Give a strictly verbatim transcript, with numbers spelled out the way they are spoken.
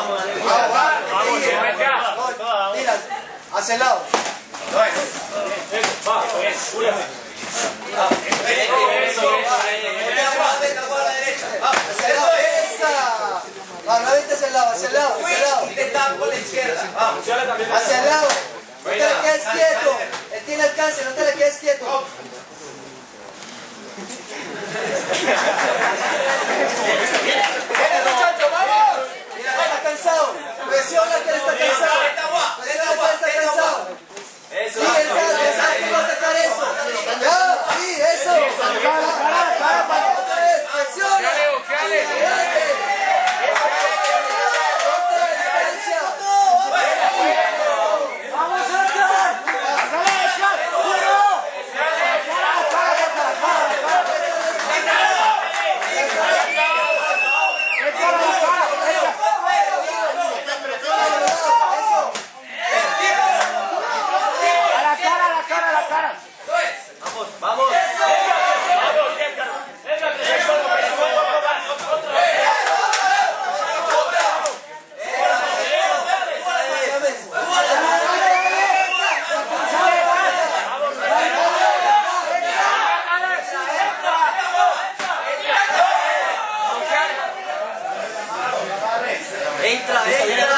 vamos. Vamos, vamos. Tira, hacia el lado. Va, bien, una. Hacia el lado, esa. Vamos, no viste hacia el lado, hacia el lado, hacia el lado. Intentando con la izquierda. Vamos. Hacia el lado. No te le quedes quieto. Él tiene alcance, no te le quedes quieto. Muchachos, vamos. Está cansado. Presiona que él está cansado. Presiona que él está cansado. Eso. Sí, exacto, exacto. ¿Cómo atacar eso? Ya, sí, eso. Presiona. Vamos. Entra, entra.